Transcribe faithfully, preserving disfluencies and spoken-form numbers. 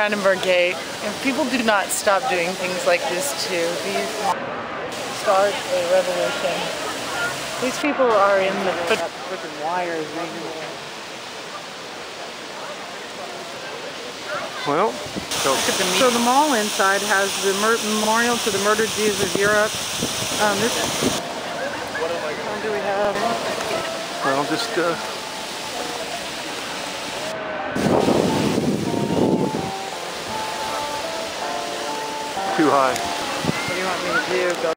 Brandenburg Gate, and people do not stop doing things like this too. These start a revolution. These people are in the freaking wires. Well, so, so the mall inside has the memorial to the murdered Jews of Europe. Um, this. What do we have? Well, just. Uh, Too high. What do you want me to do? Go